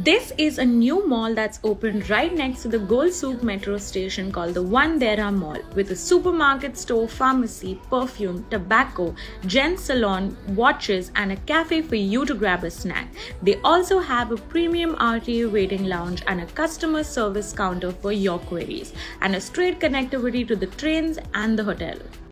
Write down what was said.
This is a new mall that's opened right next to the Souk metro station called the Deira Mall, with a supermarket store, pharmacy, perfume, tobacco, Gents Salon, watches and a cafe for you to grab a snack. They also have a premium RTA waiting lounge and a customer service counter for your queries, and a straight connectivity to the trains and the hotel.